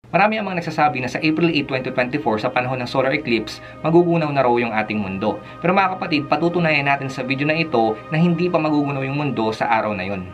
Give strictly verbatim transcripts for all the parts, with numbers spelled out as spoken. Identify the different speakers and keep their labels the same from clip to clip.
Speaker 1: Marami ang mga nagsasabi na sa April eight, twenty twenty-four sa panahon ng solar eclipse, magugunaw na raw yung ating mundo. Pero mga kapatid, patutunayan natin sa video na ito na hindi pa magugunaw yung mundo sa araw na yon.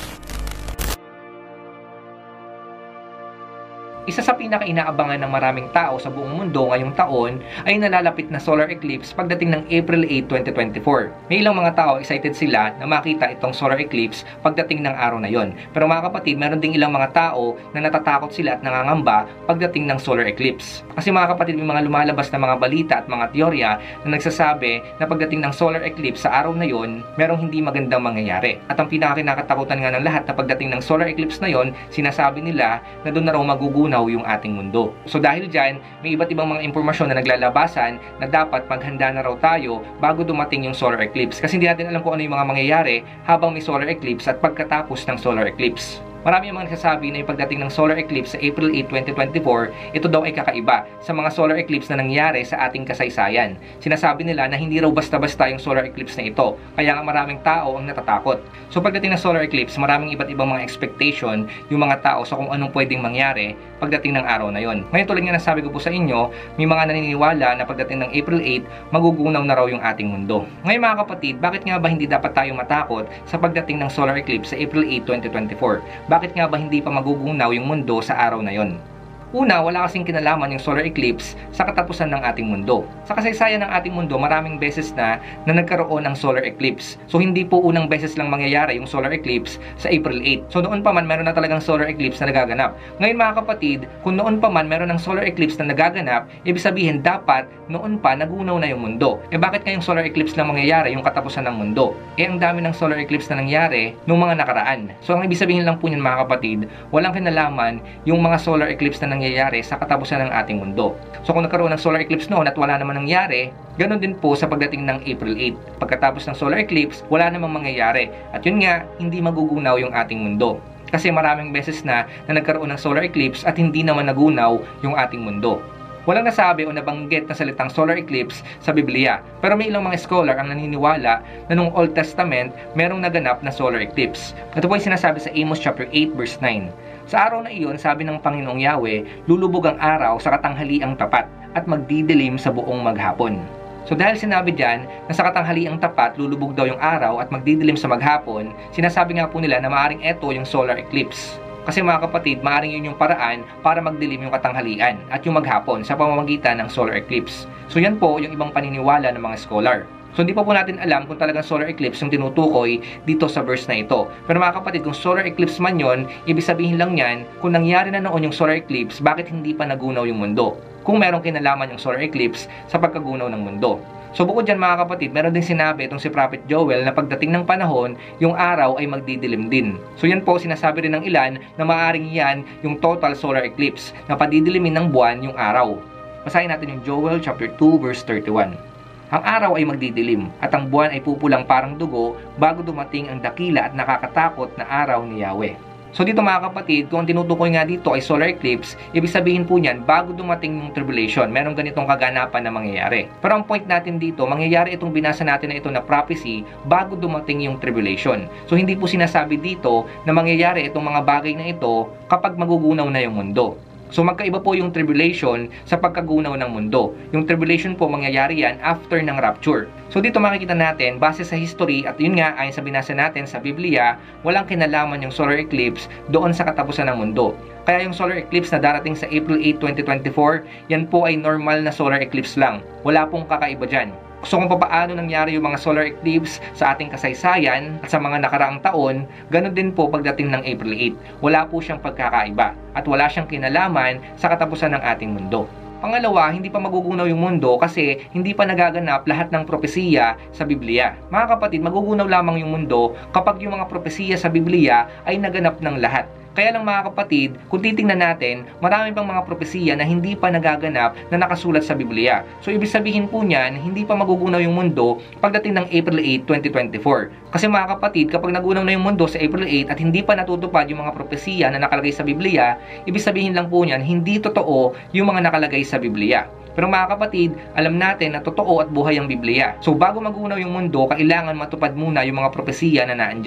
Speaker 1: Isa sa pinaka-inaabangan ng maraming tao sa buong mundo ngayong taon ay nalalapit na solar eclipse pagdating ng April eight, twenty twenty-four. May ilang mga tao excited sila na makita itong solar eclipse pagdating ng araw na yon. Pero mga kapatid, meron ding ilang mga tao na natatakot sila at nangangamba pagdating ng solar eclipse. Kasi mga kapatid, may mga lumalabas na mga balita at mga teorya na nagsasabi na pagdating ng solar eclipse sa araw na yon, merong hindi magandang mangyayari. At ang pinaka-kinakatakutan nga ng lahat na pagdating ng solar eclipse na yon, sinasabi nila na doon na raw magugunaw yung ating mundo. So dahil dyan, may iba't ibang mga impormasyon na naglalabasan na dapat maghanda na raw tayo bago dumating yung solar eclipse. Kasi hindi natin alam kung ano yung mga mangyayari habang may solar eclipse at pagkatapos ng solar eclipse. Marami ang mga nagsasabi na yung pagdating ng solar eclipse sa April eight, twenty twenty-four, ito daw ay kakaiba sa mga solar eclipse na nangyari sa ating kasaysayan. Sinasabi nila na hindi raw basta-basta yung solar eclipse na ito, kaya nga maraming tao ang natatakot. So pagdating ng solar eclipse, maraming iba't ibang mga expectation yung mga tao sa kung anong pwedeng mangyari pagdating ng araw na yon. Ngayon, tulad nga nasabi ko po sa inyo, may mga naniniwala na pagdating ng April eight, magugunaw na raw yung ating mundo. Ngayon mga kapatid, bakit nga ba hindi dapat tayo matakot sa pagdating ng solar eclipse sa April eight, twenty twenty-four? Bakit nga ba hindi pa magugunaw yung mundo sa araw na yon? Una, wala kasing kinalaman yung solar eclipse sa katapusan ng ating mundo. Sa kasaysayan ng ating mundo, maraming beses na na nagkaroon ng solar eclipse. So hindi po unang beses lang mangyayari yung solar eclipse sa April eight. So noon pa man meron na talagang solar eclipse na nagaganap. Ngayon mga kapatid, kung noon pa man meron ng solar eclipse na nagaganap, ibig sabihin dapat noon pa nagunaw na yung mundo. Eh bakit ngayong solar eclipse lang mangyayari yung katapusan ng mundo? Eh ang dami ng solar eclipse na nangyari nung mga nakaraan. So ang ibig sabihin lang po niyan mga kapatid, walang kinalaman yung mga solar eclipse na nangyayari nangyayari sa katapusan ng ating mundo. So kung nagkaroon ng solar eclipse noon at wala naman nangyari, ganun din po sa pagdating ng April eight. Pagkatapos ng solar eclipse, wala namang mangyayari. At yun nga, hindi magugunaw yung ating mundo. Kasi maraming beses na na nagkaroon ng solar eclipse at hindi naman nagunaw yung ating mundo. Walang nasabi o nabanggit na salitang solar eclipse sa Biblia. Pero may ilang mga scholar ang naniniwala na nung Old Testament, merong naganap na solar eclipse. Ito po yung sinasabi sa Amos chapter eight verse nine. Sa araw na iyon, sabi ng Panginoong Yahweh, lulubog ang araw sa katanghaliang tapat at magdidilim sa buong maghapon. So dahil sinabi dyan na sa katanghaliang tapat, lulubog daw yung araw at magdidilim sa maghapon, sinasabi nga po nila na maaaring eto yung solar eclipse. Kasi mga kapatid, maaaring yun yung paraan para magdilim yung katanghalian at yung maghapon sa pamamagitan ng solar eclipse. So yan po yung ibang paniniwala ng mga scholar. So hindi pa po natin alam kung talagang solar eclipse yung tinutukoy dito sa verse na ito. Pero mga kapatid, kung solar eclipse man yon, ibig sabihin lang yan, kung nangyari na noon yung solar eclipse, bakit hindi pa nagunaw yung mundo? Kung merong kinalaman yung solar eclipse sa pagkagunaw ng mundo. So bukod dyan mga kapatid, meron din sinabi itong si Prophet Joel na pagdating ng panahon, yung araw ay magdidilim din. So yan po, sinasabi rin ng ilan na maaaring yan yung total solar eclipse na padidilimin ng buwan yung araw. Basahin natin yung Joel chapter two verse thirty-one. Ang araw ay magdidilim at ang buwan ay pupulang parang dugo bago dumating ang dakila at nakakatakot na araw ni Yahweh. So dito mga kapatid, kung ang tinutukoy nga dito ay solar eclipse, ibig sabihin po niyan bago dumating yung tribulation, merong ganitong kaganapan na mangyayari. Pero ang point natin dito, mangyayari itong binasa natin na ito na prophecy bago dumating yung tribulation. So hindi po sinasabi dito na mangyayari itong mga bagay na ito kapag magugunaw na yung mundo. So magkaiba po yung tribulation sa pagkagunaw ng mundo. Yung tribulation po mangyayari yan after ng rapture. So dito makikita natin, base sa history at yun nga ayon sa binasa natin sa Biblia, walang kinalaman yung solar eclipse doon sa katapusan ng mundo. Kaya yung solar eclipse na darating sa April eight, twenty twenty-four, yan po ay normal na solar eclipse lang. Wala pong kakaiba dyan. So kung paano nangyari yung mga solar eclipse sa ating kasaysayan at sa mga nakaraang taon, ganun din po pagdating ng April eight. Wala po siyang pagkakaiba at wala siyang kinalaman sa katapusan ng ating mundo. Pangalawa, hindi pa magugunaw yung mundo kasi hindi pa nagaganap lahat ng propesiya sa Biblia. Mga kapatid, magugunaw lamang yung mundo kapag yung mga propesiya sa Biblia ay naganap ng lahat. Kaya lang mga kapatid, kung titingnan natin, marami pang mga propesiya na hindi pa nagaganap na nakasulat sa Biblia. So ibig sabihin po niyan, hindi pa magugunaw yung mundo pagdating ng April eight, twenty twenty-four. Kasi mga kapatid, kapag nagunaw na yung mundo sa April eight at hindi pa natutupad yung mga propesiya na nakalagay sa Biblia, ibig sabihin lang po niyan, hindi totoo yung mga nakalagay sa Biblia. Pero mga kapatid, alam natin na totoo at buhay ang Biblia. So bago magunaw yung mundo, kailangan matupad muna yung mga propesiya na naandyan.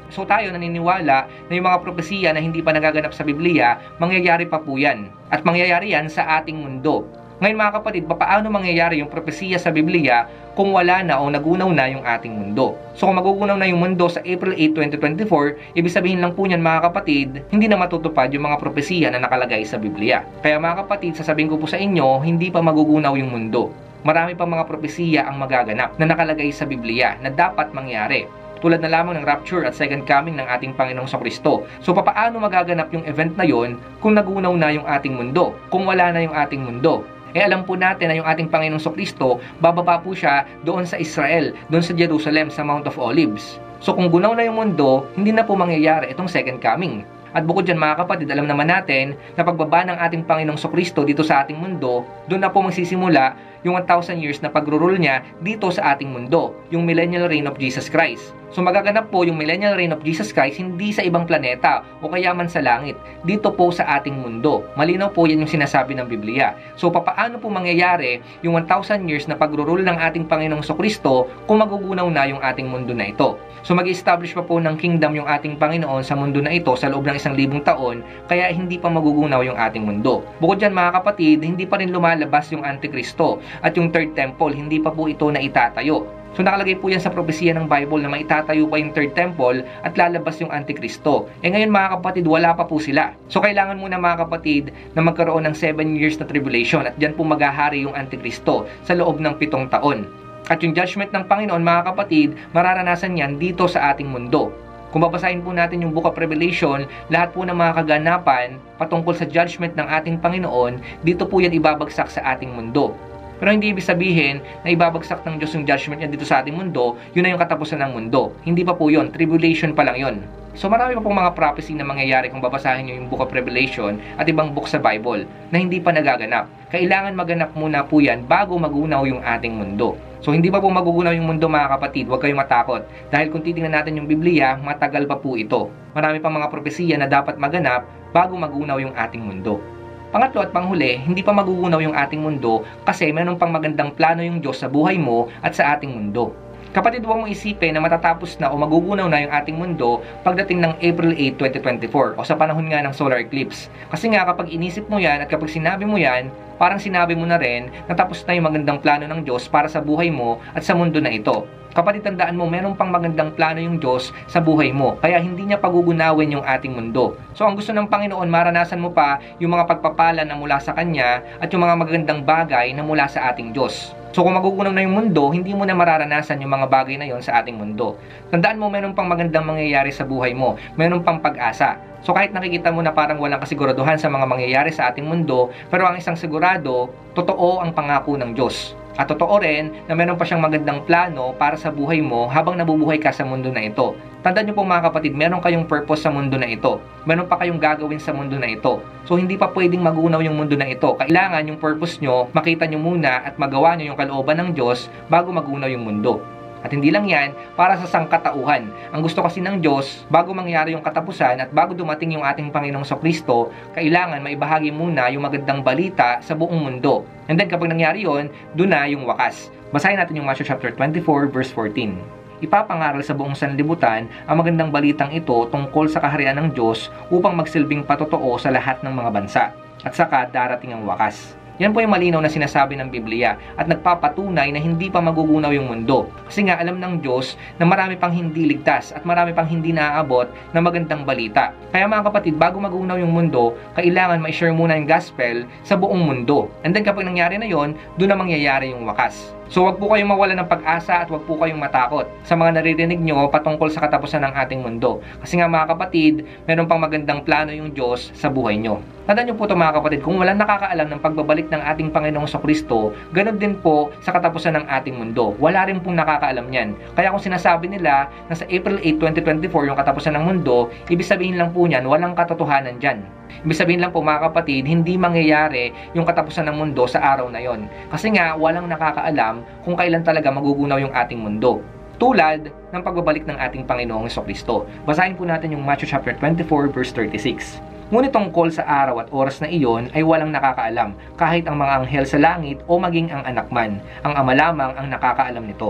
Speaker 1: So tayo naniniwala na yung mga propesiya na hindi pa nagaganap sa Biblia, mangyayari pa po yan. At mangyayari yan sa ating mundo. Ngayon mga kapatid, paano mangyayari yung propesiya sa Biblia kung wala na o nagunaw na yung ating mundo? So kung magugunaw na yung mundo sa April eighth, twenty twenty-four, ibig sabihin lang po niyan mga kapatid, hindi na matutupad yung mga propesiya na nakalagay sa Biblia. Kaya mga kapatid, sasabihin ko po sa inyo, hindi pa magugunaw yung mundo. Marami pa mga propesiya ang magaganap na nakalagay sa Biblia na dapat mangyari. Tulad na lamang ng rapture at second coming ng ating Panginoong Kristo. So papaano magaganap yung event na yon kung nagunaw na yung ating mundo? Kung wala na yung ating mundo? Eh alam po natin na yung ating Panginoong Kristo, bababa po siya doon sa Israel, doon sa Jerusalem, sa Mount of Olives. So kung gunaw na yung mundo, hindi na po mangyayari itong second coming. At bukod dyan mga kapatid, alam naman natin na pagbaba ng ating Panginoong Kristo dito sa ating mundo, doon na po magsisimula yung one thousand years na pag-rule niya dito sa ating mundo, yung millennial reign of Jesus Christ. So magaganap po yung millennial reign of Jesus Christ hindi sa ibang planeta o kaya man sa langit, dito po sa ating mundo. Malinaw po yan yung sinasabi ng Biblia. So papaano po mangyayari yung one thousand years na pag-rule ng ating Panginoong Kristo kung magugunaw na yung ating mundo na ito? So mag-establish pa po ng kingdom yung ating Panginoon sa mundo na ito sa loob ng isang libong taon, kaya hindi pa magugunaw yung ating mundo. Bukod dyan mga kapatid, hindi pa rin lumalabas yung Antikristo at yung third temple, hindi pa po ito na itatayo. So nakalagay po yan sa propesiya ng Bible na maitatayo pa yung third temple at lalabas yung Antikristo. Eh ngayon mga kapatid, wala pa po sila. So kailangan muna mga kapatid na magkaroon ng seven years na tribulation at dyan po maghahari yung Antikristo sa loob ng pitong taon. At yung judgment ng Panginoon mga kapatid, mararanasan yan dito sa ating mundo. Kung babasahin po natin yung Book of Revelation, lahat po ng mga kaganapan patungkol sa judgment ng ating Panginoon, dito po yan ibabagsak sa ating mundo. Pero hindi ibig sabihin na ibabagsak ng Diyos yung judgment niya dito sa ating mundo, yun na yung katapusan ng mundo. Hindi pa po yun, tribulation pa lang yun. So marami pa pong mga prophecy na mangyayari kung babasahin nyo yung Book of Revelation at ibang book sa Bible na hindi pa nagaganap. Kailangan maganap muna po yan bago magunaw yung ating mundo. So hindi pa po magugunaw yung mundo mga kapatid, huwag kayong matakot. Dahil kung titingnan natin yung Biblia, matagal pa po ito. Marami pang mga propesiya na dapat maganap bago magunaw yung ating mundo. Pangatlo at panghuli, hindi pa magugunaw yung ating mundo kasi meron pang magandang plano yung Diyos sa buhay mo at sa ating mundo. Kapatid, huwag mong isipin na matatapos na o magugunaw na yung ating mundo pagdating ng April eighth, twenty twenty-four o sa panahon nga ng solar eclipse. Kasi nga kapag inisip mo yan at kapag sinabi mo yan, parang sinabi mo na rin na tapos na yung magandang plano ng Diyos para sa buhay mo at sa mundo na ito. Kapatid, tandaan mo, meron pang magandang plano yung Diyos sa buhay mo, kaya hindi niya pagugunawin yung ating mundo. So ang gusto ng Panginoon, maranasan mo pa yung mga pagpapala na mula sa Kanya at yung mga magandang bagay na mula sa ating Diyos. So kung magugunaw na yung mundo, hindi mo na mararanasan yung mga bagay na yon sa ating mundo. Tandaan mo, meron pang magandang mangyayari sa buhay mo, meron pang pag-asa. So kahit nakikita mo na parang walang kasiguraduhan sa mga mangyayari sa ating mundo, pero ang isang sigurado, totoo ang pangako ng Diyos. At totoo rin na meron pa siyang magandang plano para sa buhay mo habang nabubuhay ka sa mundo na ito. Tandaan niyo po mga kapatid, meron kayong purpose sa mundo na ito. Meron pa kayong gagawin sa mundo na ito. So hindi pa pwedeng magunaw yung mundo na ito. Kailangan yung purpose nyo, makita nyo muna at magawa nyo yung kalooban ng Diyos bago magunaw yung mundo. At hindi lang yan, para sa sangkatauhan. Ang gusto kasi ng Diyos, bago mangyari yung katapusan at bago dumating yung ating Panginoong Kristo, kailangan maibahagi muna yung magandang balita sa buong mundo. And then kapag nangyari yon, doon na yung wakas. Basahin natin yung Matthew chapter twenty-four verse fourteen. Ipapangaral sa buong sanlibutan ang magandang balitang ito tungkol sa kaharian ng Diyos upang magsilbing patotoo sa lahat ng mga bansa. At saka darating ang wakas. Yan po yung malinaw na sinasabi ng Biblia at nagpapatunay na hindi pa magugunaw yung mundo. Kasi nga alam ng Diyos na marami pang hindi ligtas at marami pang hindi naaabot na magandang balita. Kaya mga kapatid, bago magunaw yung mundo, kailangan ma-share muna yung gospel sa buong mundo. And then kapag nangyari na yon, doon na mangyayari yung wakas. So wag po kayong mawala ng pag-asa at wag po kayong matakot sa mga naririnig nyo patungkol sa katapusan ng ating mundo. Kasi nga mga kapatid, meron pang magandang plano yung Diyos sa buhay nyo. Tandaan nyo po ito mga kapatid, kung walang nakakaalam ng pagbabalik ng ating Panginoong Kristo, ganun din po sa katapusan ng ating mundo. Wala rin pong nakakaalam yan. Kaya kung sinasabi nila na sa April eighth, twenty twenty-four yung katapusan ng mundo, ibig sabihin lang po niyan, walang katotohanan dyan. Ibig sabihin lang po mga kapatid, hindi mangyayari yung katapusan ng mundo sa araw na yon. Kasi nga, walang nakakaalam kung kailan talaga magugunaw yung ating mundo. Tulad ng pagbabalik ng ating Panginoong Kristo. Basahin po natin yung Matthew chapter twenty-four verse thirty-six. Ngunit tungkol sa araw at oras na iyon ay walang nakakaalam, kahit ang mga anghel sa langit o maging ang anak man. Ang Ama lamang ang nakakaalam nito.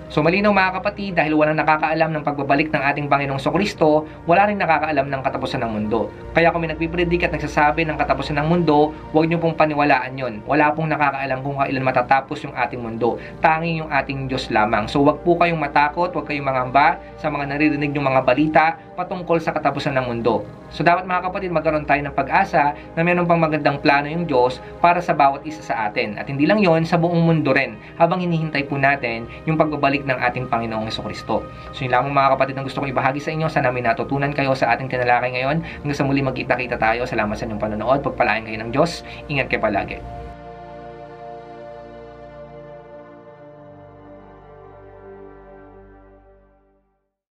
Speaker 1: So malinaw mga kapatid, dahil walang nakakaalam ng pagbabalik ng ating Panginoong Jesucristo, wala rin nakakaalam ng katapusan ng mundo. Kaya kung may nagpipredict at nagsasabi ng katapusan ng mundo, huwag niyo pong paniwalaan yon. Wala pong nakakaalam kung kailan matatapos yung ating mundo. Tanging yung ating Diyos lamang. So huwag po kayong matakot, huwag kayong mangamba sa mga naririnig yung mga balita patungkol sa katapusan ng mundo. So dapat mga kapatid, magkaroon tayo ng pag-asa na mayroon pang magandang plano yung Diyos para sa bawat isa sa atin. At hindi lang yon, sa buong mundo rin, habang hinihintay po natin yung pagbabalik ng ating Panginoong Jesucristo. So yun lamang mga kapatid ang gusto kong ibahagi sa inyo. Sana may natutunan kayo sa ating tinalakay ngayon. Hanggang sa muli magkita-kita tayo. Salamat sa inyong panonood. Pagpalain kayo ng Diyos. Ingat kayo palagi.